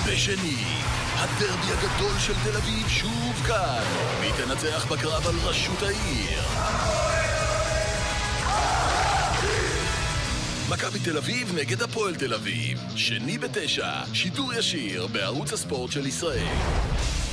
בשני, הדרבי הגדול של תל אביב שוב כאן. מי תנצח בקרב על ראשות העיר? מכבי תל אביב נגד הפועל תל אביב. שני ב9, שידור ישיר בערוץ הספורט של ישראל.